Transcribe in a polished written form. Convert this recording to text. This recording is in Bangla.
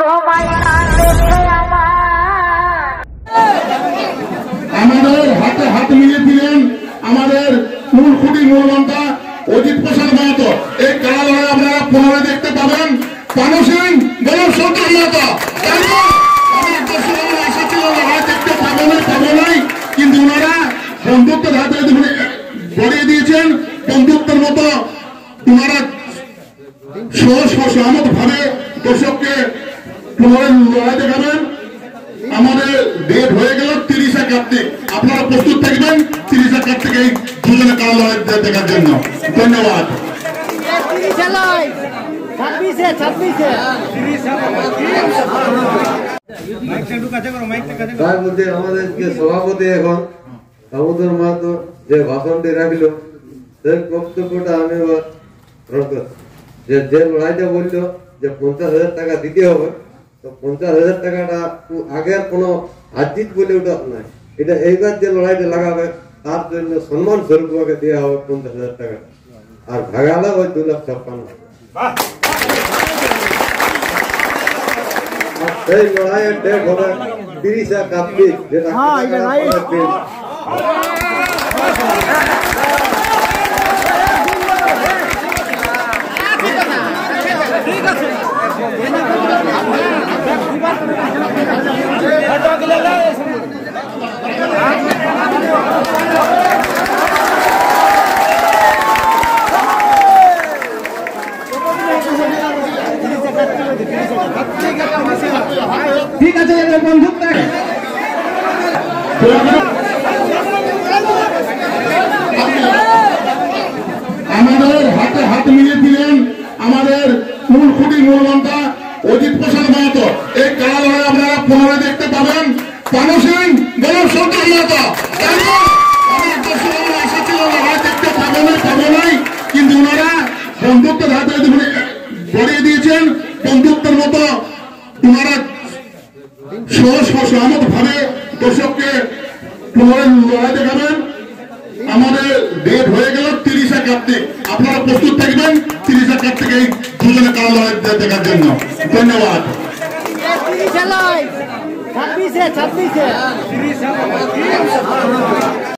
আমাদের হাতে হাত মিলিয়েছিলেন আমাদের মূল খুঁটি মূল মন্ত্রা অজিত প্রসাদ মাহাতো। এই কারা লড়াই আপনারা পুনরায় দেখতে পাবেন। পানু সিং বলুন সন্তোষ মাহাতো আশা ছিল লড়াই দেখতে পাবো নাই, কিন্তু ওনারা বন্ধুত্বের হাতে গড়িয়ে দিয়েছেন। বন্ধুত্বের মতো ওনারা সহমত ভাবে দর্শককে পুনরায় লড়াই দেখাবেন। আমাদের ডেট হয়ে গেল 30 কার্তিক। আপনারা প্রস্তুত থাকবেন 30 কার্তিক এই দুজনে কারা লড়াই দেখার জন্য। ধন্যবাদ। তার মধ্যে আমাদের যে সভাপতি এখন দামোদর মাহাতো যে ভাষণটি রাখলো সেই বক্তব্যটা আমি যে লড়াইটা বললো যে 50,000 টাকা দিতে হবে, তো 50,000 টাকাটা আগের কোনো হাজিত বলে ওটা নাই, এটা এইবার যে লড়াইটা লাগাবে তার জন্য সম্মান স্বরূপ দেওয়া হবে 50,000 টাকা, আর ভাগালে ওই 2,56,000। সেই লড়াইয়ের ডেট হবে 30 কার্তিক, যেটা ঠিক আছে বন্ধুত্ব আমাদের হাতে হাত মিলিয়েছিলেন আমাদের মূল খুঁটি মূল মন্ত্রা অজিত প্রসাদ মাহাতো। এই কারা লড়াই আপনারা পুনরায় দেখতে পাবেন। পানু সিং বলুন সন্তোষ মাহাতো আশা ছিল লড়াই দেখতে পাবো নাই, কিন্তু ওনারা বন্ধুত্বের হাতে গড়িয়ে দিয়েছেন। বন্ধুত্বের মতো ওনারা সহমত ভাবে দর্শককে পুনরায় লড়াই দেখাবেন। আমাদের ডেট হয়ে গেল 30 কার্তিক। আপনারা প্রস্তুত থাকবেন 30 কার্তিক এই দুজনে কারা লড়াই দেখার জন্য। ধন্যবাদ।